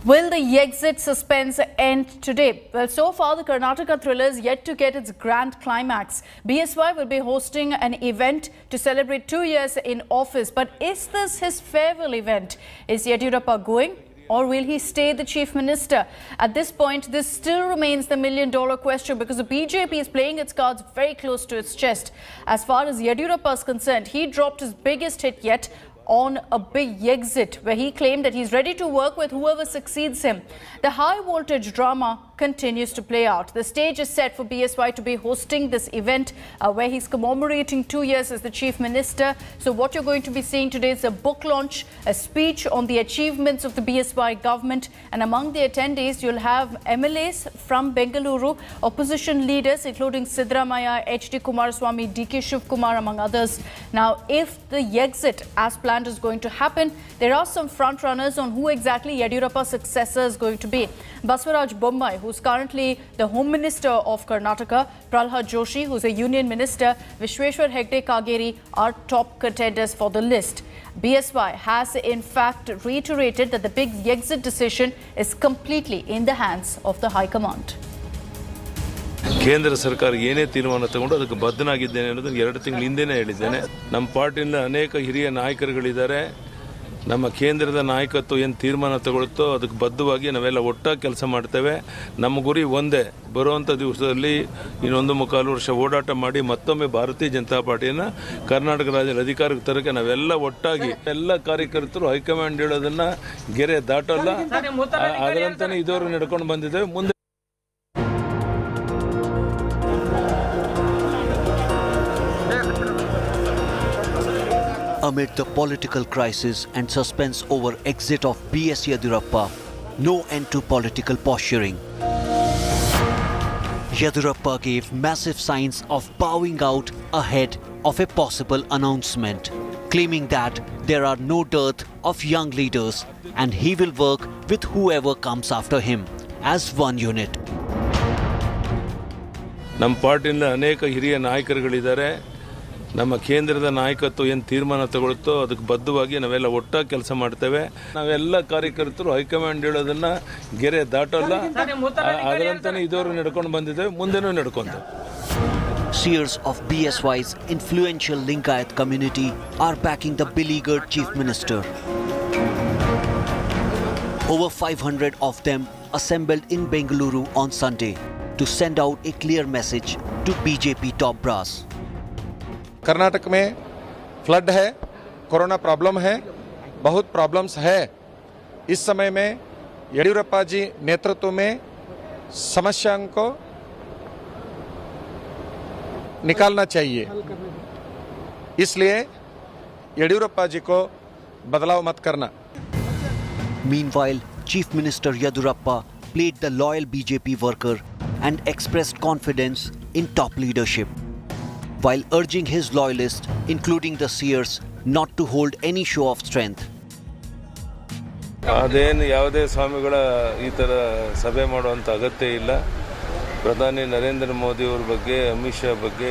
Will the exit suspense end today? Well, so far the Karnataka thriller is yet to get its grand climax. BSY will be hosting an event to celebrate 2 years in office. But is this his farewell event? Is Yediyurappa going? Or will he stay the chief minister? At this point, this still remains the million-dollar question because the BJP is playing its cards very close to its chest. As far as Yediyurappa is concerned, he dropped his biggest hit yet on a big exit, where he claimed that he's ready to work with whoever succeeds him. The high-voltage drama continues to play out. The stage is set for BSY to be hosting this event where he's commemorating 2 years as the chief minister. So what you're going to be seeing today is a book launch, a speech on the achievements of the BSY government, and among the attendees you'll have MLAs from Bengaluru, opposition leaders including Siddaramaiah, H.D. Kumaraswamy, D.K. Shivkumar among others. Now if the exit as planned is going to happen, there are some front runners on who exactly Yediyurappa's successor is going to be. Baswaraj Bommai, who's currently the Home Minister of Karnataka, Pralhad Joshi, who's a Union Minister, Vishweshwar Hegde Kageri are top contenders for the list. BSY has in fact reiterated that the big exit decision is completely in the hands of the High Command. ಕೇಂದ್ರ ಸರ್ಕಾರ ಏನೇ ತೀರ್ಮಾನ ತಗೊಂಡು ಅದಕ್ಕೆ ಬದ್ಧನಾಗಿದ್ದೇನೆ ಅನ್ನೋದನ್ನು 2 ತಿಂಗಳ ಹಿಂದೆನೇ ಹೇಳಿದ್ದೇನೆ. ನಮ್ಮ ಪಾರ್ಟಿಯಿಂದ ಅನೇಕ ಹಿರಿಯ ನಾಯಕರುಗಳಿದ್ದಾರೆ. ನಮ್ಮ ಕೇಂದ್ರದ ನಾಯಕತ್ವ ಏನು ತೀರ್ಮಾನ ತಗೊಳ್ಳುತ್ತೋ ಅದಕ್ಕೆ ಬದ್ಧವಾಗಿ ನಾವೆಲ್ಲ ಒಟ್ಟಾಗಿ ಕೆಲಸ ಮಾಡ್ತೇವೆ. ನಮ್ಮ ಗುರಿ ಒಂದೇ, ಬರುವಂಥ ದಿವಸದಲ್ಲಿ ಇನ್ನೊಂದು 3.25 ವರ್ಷ ಓಡಾಟ ಮಾಡಿ ಮತ್ತೊಮ್ಮೆ ಭಾರತೀಯ ಜನತಾ ಪಾರ್ಟಿಯನ್ನು ಕರ್ನಾಟಕ ರಾಜ್ಯದ ಅಧಿಕಾರಕ್ಕೆ ತರಕ್ಕೆ ನಾವೆಲ್ಲ ಒಟ್ಟಾಗಿ ಎಲ್ಲ ಕಾರ್ಯಕರ್ತರು ಹೈಕಮಾಂಡ್ ಹೇಳೋದನ್ನ ಗೆರೆ ದಾಟಲ್ಲ, ಅದರಂತಾನೆ ಇದುವರೆಗೂ ನಡ್ಕೊಂಡು ಬಂದಿದ್ದೇವೆ. ಮುಂದೆ Amid the political crisis and suspense over exit of B.S. Yediyurappa, no end to political posturing. Yediyurappa gave massive signs of bowing out ahead of a possible announcement, claiming that there are no dearth of young leaders and he will work with whoever comes after him as one unit. ನಮ್ಮ ಪಾರ್ಟಿಯಿಂದ ಅನೇಕ ಹಿರಿಯ ನಾಯಕರುಗಳಿದ್ದಾರೆ. ನಮ್ಮ ಕೇಂದ್ರದ ನಾಯಕತ್ವ ಏನು ತೀರ್ಮಾನ ತಗೊಳ್ಳುತ್ತೋ ಅದಕ್ಕೆ ಬದ್ಧವಾಗಿ ನಾವೆಲ್ಲ ಒಟ್ಟಾಗಿ ಕೆಲಸ ಮಾಡ್ತೇವೆ. ನಾವೆಲ್ಲ ಕಾರ್ಯಕರ್ತರು ಹೈಕಮಾಂಡ್ ಹೇಳೋದನ್ನ ಗೆರೆ ದಾಟಲ್ಲ, ಅದರಂತಾನೆ ಇದುವರೆಗೂ ನಡ್ಕೊಂಡು ಬಂದಿದ್ದೇವೆ, ಮುಂದೆನೂ ನಡ್ಕೊಂತೇವೆ. Seers of BSY's influential Lingayat community are backing the beleaguered chief minister. Over 500 of them assembled in Bengaluru on Sunday to send out a clear message to BJP top brass. Karnataka में flood है, corona problem है, बहुत problems है. इस समय में येडियुरप्पा जी नेतृत्व में समस्याओं को निकालना चाहिए. इसलिए येडियुरप्पा जी को बदलाव मत करना. Meanwhile, Chief Minister Yediyurappa played the loyal BJP worker and expressed confidence in top leadership, while urging his loyalists, including the seers, not to hold any show of strength. ಅದೇನು ಯಾವುದೇ ಸ್ವಾಮಿಗಳ ಈ ಥರ ಸಭೆ ಮಾಡುವಂಥ ಅಗತ್ಯ ಇಲ್ಲ. ಪ್ರಧಾನಿ ನರೇಂದ್ರ ಮೋದಿ ಅವರ ಬಗ್ಗೆ, ಅಮಿತ್ ಶಾ ಬಗ್ಗೆ.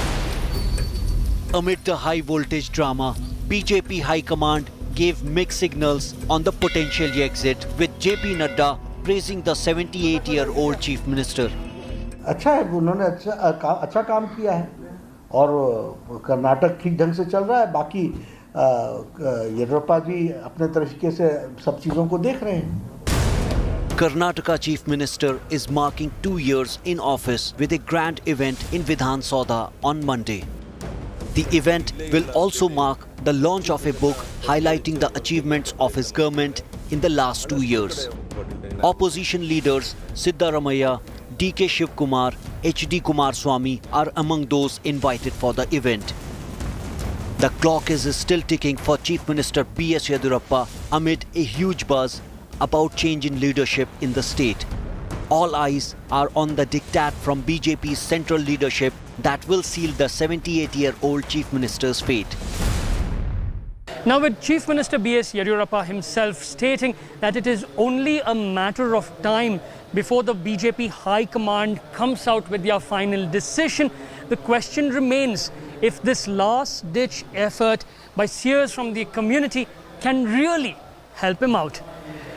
Amid the high voltage drama, BJP High Command gave mixed signals on the potential exit, with JP Nadda praising the 78-year-old chief minister. अच्छा है, उन्होंने अच्छा काम किया है और कर्नाटक ठीक ढंग से चल रहा है. बाकी येडियुरप्पा जी अपने तरीके से सब चीज़ों को देख रहे हैं. Karnataka Chief Minister is marking 2 years in office with a grand event in Vidhan Soudha on Monday. The event will also mark the launch of a book highlighting the achievements of his government in the last 2 years. Opposition leaders Siddaramaiah, D.K. Shivkumar, H.D. Kumaraswamy are among those invited for the event. The clock is still ticking for Chief Minister B.S. Yediyurappa amid a huge buzz about change in leadership in the state. All eyes are on the diktat from BJP's central leadership that will seal the 78-year-old Chief Minister's fate. Now, with Chief Minister B.S. Yediyurappa himself stating that it is only a matter of time before the BJP High Command comes out with their final decision, the question remains if this last-ditch effort by seers from the community can really help him out.